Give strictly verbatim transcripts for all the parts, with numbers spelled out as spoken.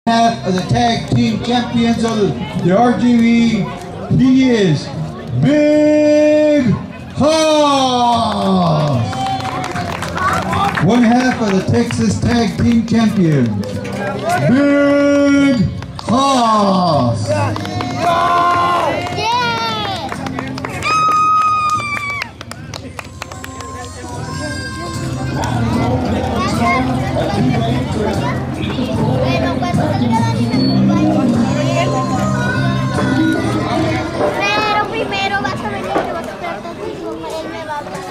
Half of the tag team champions of the R G V, he is Big Hoss. One half of the Texas tag team champions, Big Hoss. Pero primero vas a venir y vas a estar contigo, él me va a hablar.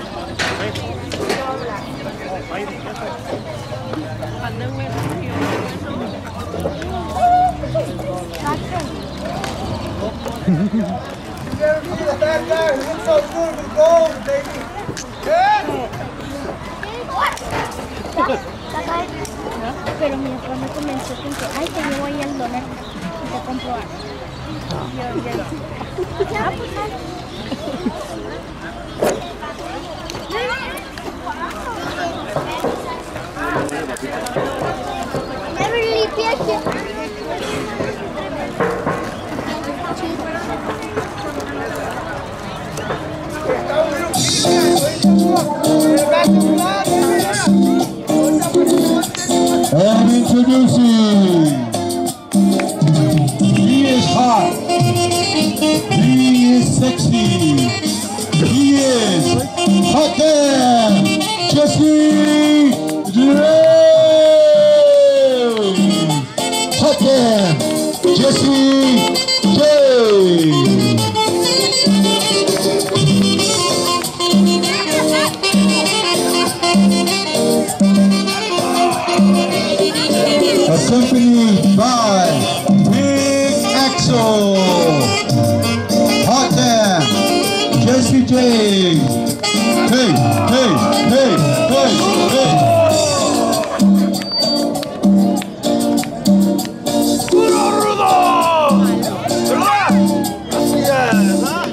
Pero mi papá me comenzó con que, ay, te llevo ahí al dólar y te compro algo. Yo, yo, ah, pues no. Never leave here. And introducing, he is hot, he is sexy, he is hot damn, Jesse James. Hot damn, Jesse James. Accompanied by Big Axel, Hot Damn, Jesse James. Hey, hey, hey, hey, hey. ¡Puro rudo! ¿Verdad? Así es, ¿verdad?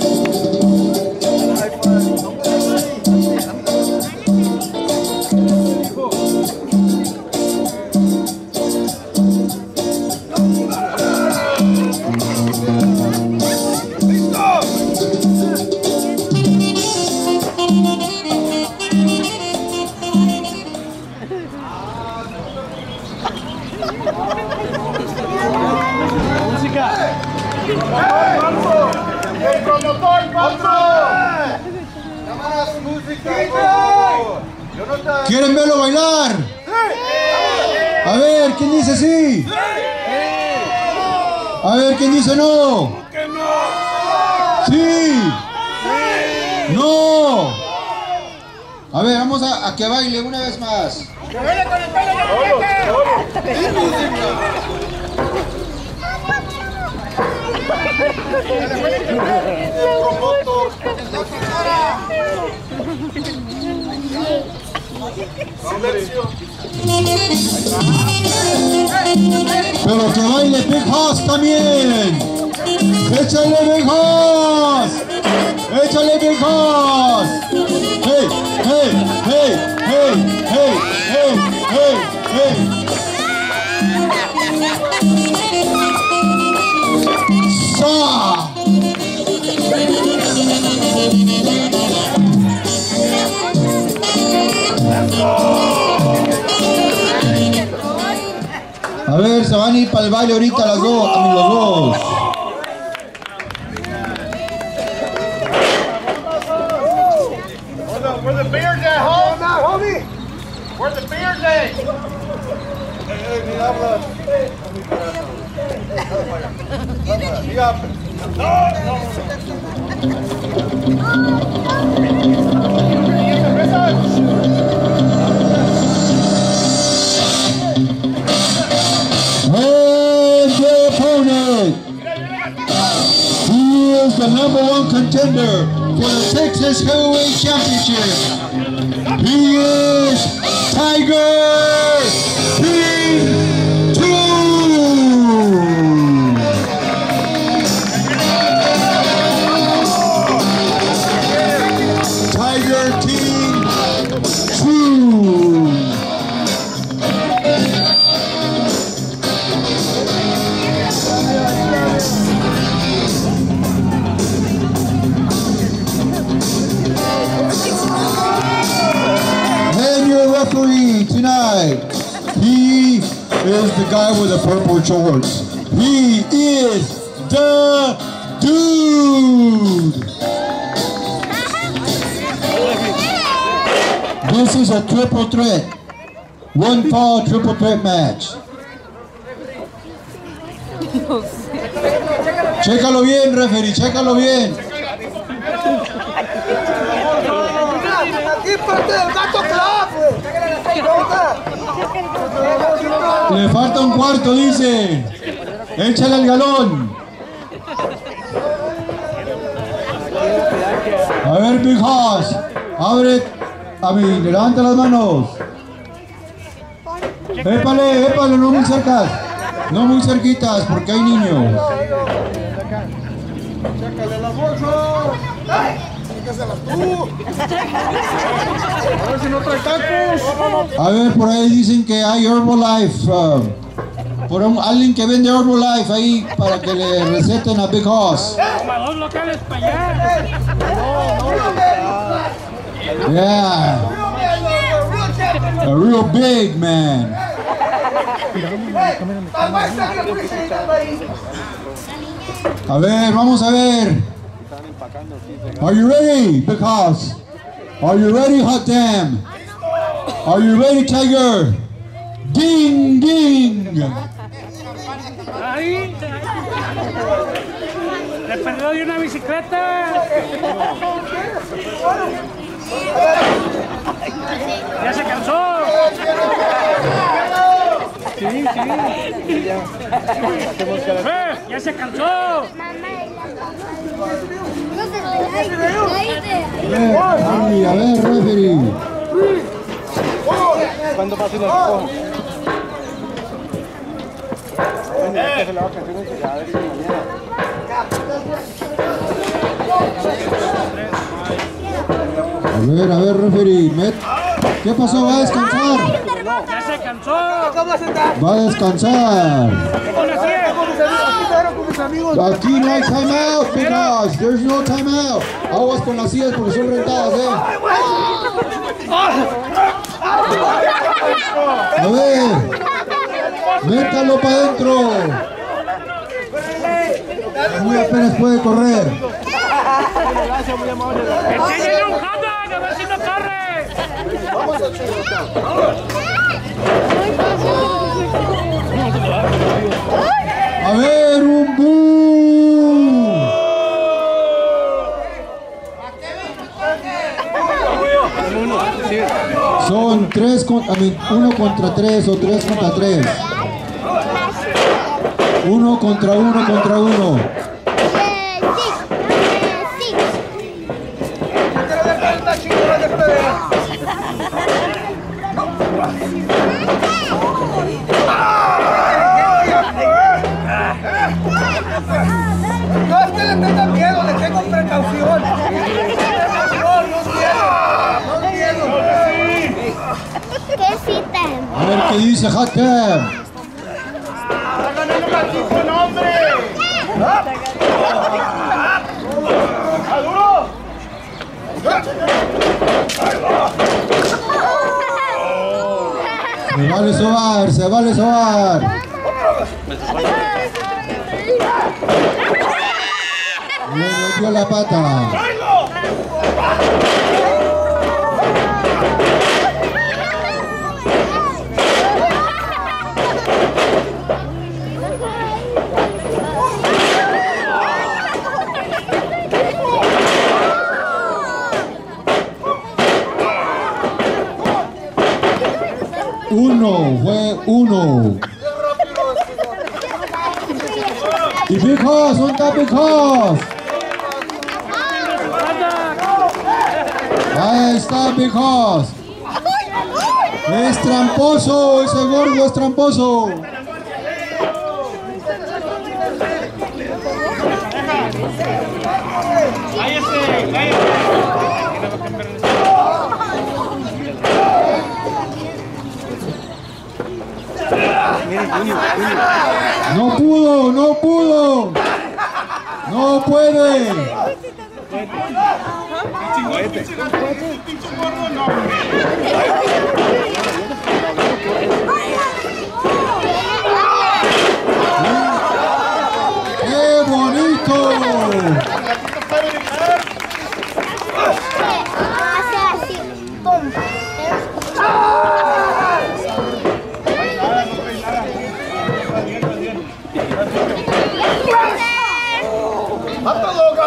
¡El promotor, Pancho! ¡Cámaras, música, por favor! ¿Quieren verlo bailar? A ver, ¿quién dice sí? A ver, ¿quién dice no? ¡Sí! ¡No! A ver, vamos a, a que baile una vez más. ¡Que baile con el pelo de la música! Pero que baile Big Hoss también. Échale Big Hoss. Échale Big Hoss. Hey, hey, hey, hey, hey, hey, hey, hey. Sa. A ver, se van a ir para el baile ahorita las dos, a mí los dos. Where the beers at, home? Now, homie. Where the beers at? And the opponent, he is the number one contender for the Texas Heavyweight Championship. He is Tiger King two. Tiger King two. right. He is the guy with the purple shorts. He is the dude. This is a triple threat. One fall triple threat match. Chécalo bien, referee, chécalo bien. Le falta un cuarto, dice. Échale el galón. A ver, Big Hoss. Abre. A mí, levanta las manos. Épale, épale, no muy cerca. No muy cerquitas, porque hay niños. Chécale la bolsa. Chícaselas tú. A ver si no trae tacos. A ver, por ahí dicen que hay Herbalife. Uh, por un, alguien que vende Herbalife ahí para que le receten a Big Hoss. Dos locales para allá. Yeah. A real big man. A ver, vamos a ver. Are you ready, Big Hoss? Are you ready, Hot Damn? Are you ready, Tiger? Ding, ding. Ahí. Le perdió de una bicicleta. Ya se cansó. Sí, sí. Eh, ya se cansó. A ver, ay, a ver, referee. ¿Cuándo pasa el escojo? Bueno, se le va a cantar un a ver si mañana. A ver, a ver, referee. Met. ¿Qué pasó? ¿Va a descansar? Ya se cansó. Va a descansar. Aquí no hay timeout, because there's no timeout. Aguas con las sillas porque son rentadas, eh. A ver. Métalo para adentro. Muy apenas puede correr. Enséñale un hot dog, a ver si no corre. A ver, un boom. Son tres contra, uno contra tres o tres contra tres. Uno contra uno contra uno. No es que le tenga miedo, le tengo precaución. No miedo, no miedo. ¿Qué cita? A ver qué dice Hot Damn. Se vale sobar, se vale sobar. Le metió la pata. Uno, fue uno. Y Big Hoss, ¿dónde está Big Hoss? Ahí está Big Hoss. Es tramposo, ese gordo es tramposo. No pudo, no pudo. No puede.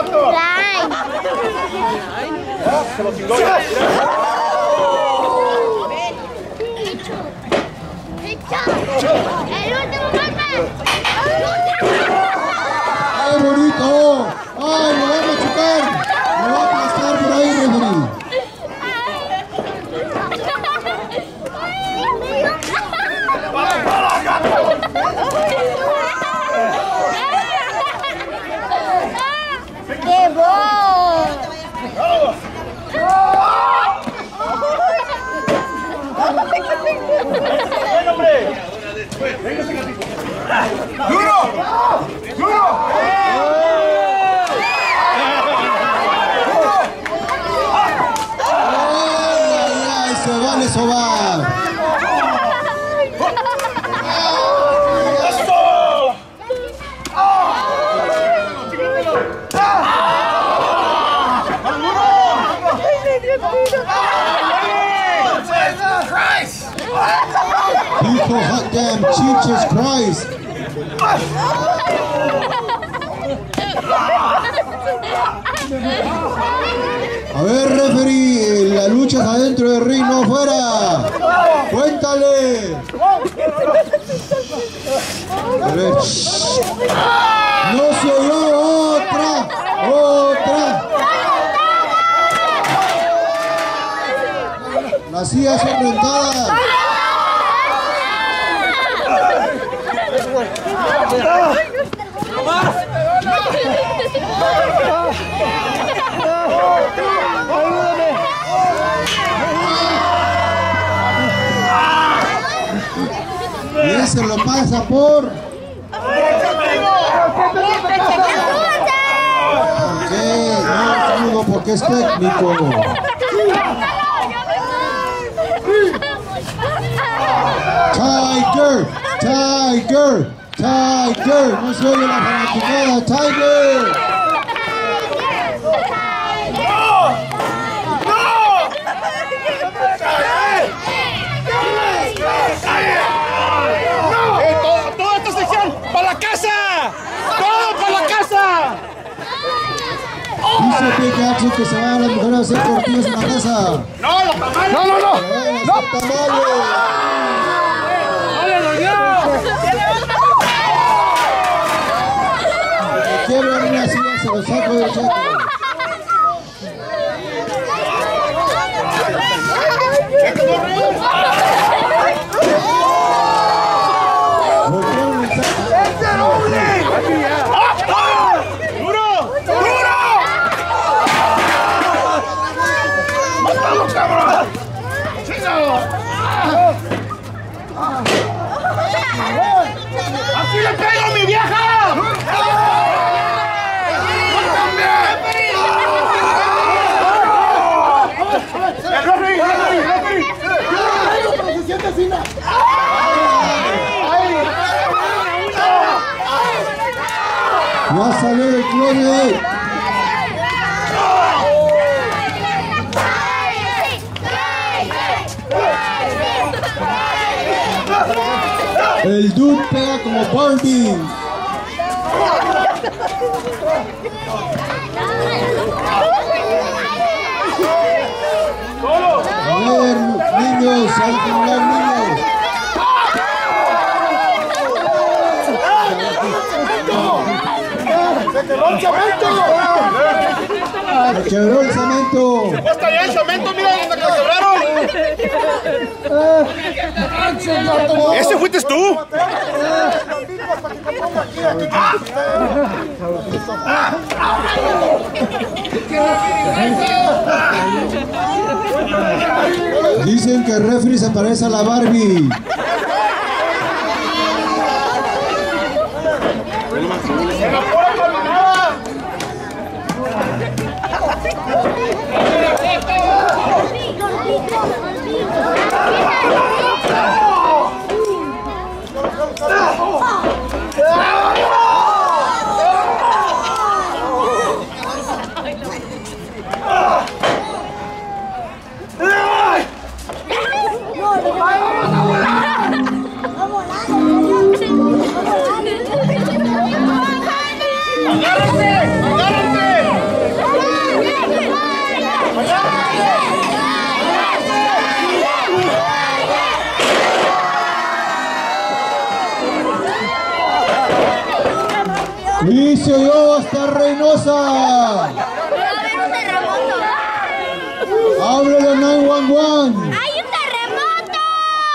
Se lo tiró ya. ¡El último golpe! ¡Ay, bonito! ¡Ay, lo van a chocar! ¡Lo va a aplastar por ahí, referee! ¡Qué voz! ¡Ven, hombre! ¡Duro! ¡Duro! ¡Ay, se vale sobar! Hijo, hot damn, Jesus Christ. A ver, referee, la lucha es adentro del ring, no afuera. Cuéntale. A ver. No se oyó otra, otra. Las sillas son rentadas. Y ese lo pasa por... ¿Por qué? No, no, porque es técnico. Tiger, Tiger, Tiger, no se oye la fanaticada, Tiger. ¡Eh, todo, toda esta sección para la casa! ¡Todo para la casa! Dice Big Action que se van las mujeres a hacer tortillas en la casa. ¡No, los tamales! ¡No, no, no! ¡No! ¡Tamales! Quiero una silla, se lo saco del cheque. ¡Duro! ¡Duro! ¡Mátalo, cabrón! ¡Así le pego a mi vieja! ¡Yo también! ¡Referee! ¡Referee! ¡Referee! ¡Pero se siente así! Va a salir el clone. El dude pega como Barbie. A ver, niños, hay que hablar, niños. ¡Se quebró el cemento! Se quebró el cemento. ¡Está allá el cemento! ¡Mira dónde lo quebraron! ¡Ese fuiste tú! Dicen que el referee se parece a la Barbie. Y se oyó hasta Reynosa. Va a haber un terremoto. Háblale al nueve uno uno. ¡Hay un terremoto!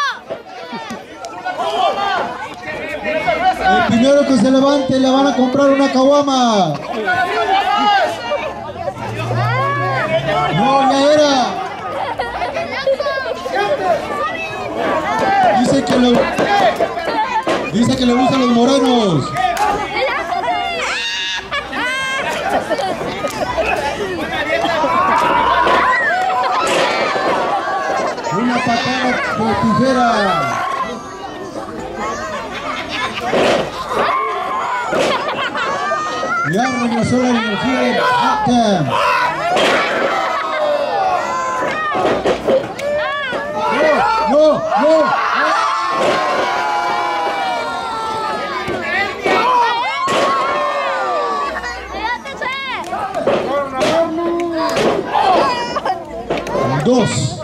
El primero que se levante le van a comprar una caguama. No, ya era. Dice que le, dice que le gustan los morenos. Una patada de tijera. Ya regresó la energía del Hot Dam. No, no, no. Dos.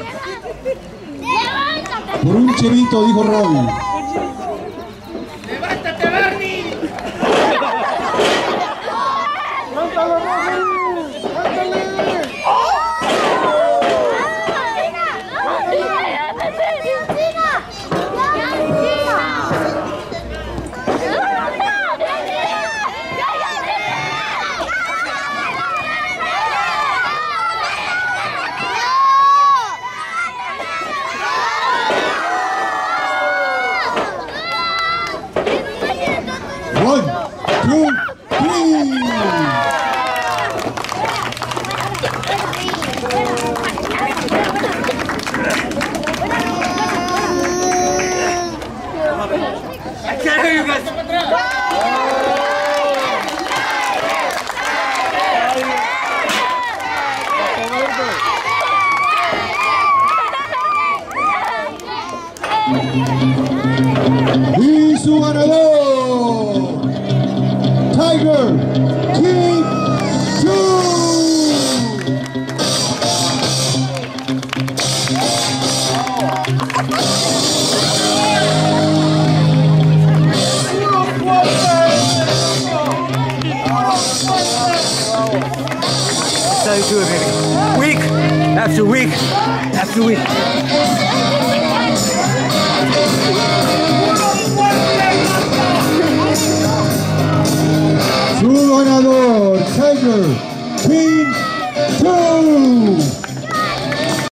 Por un chevito, dijo Robbie. ¡Levántate, Barney! ¡Levántalo, Robbie! ¡Levántale! One, two, three. I can't hear you guys. Y su ganador, Tiger King two. That's how you do it, baby. Week after week after week.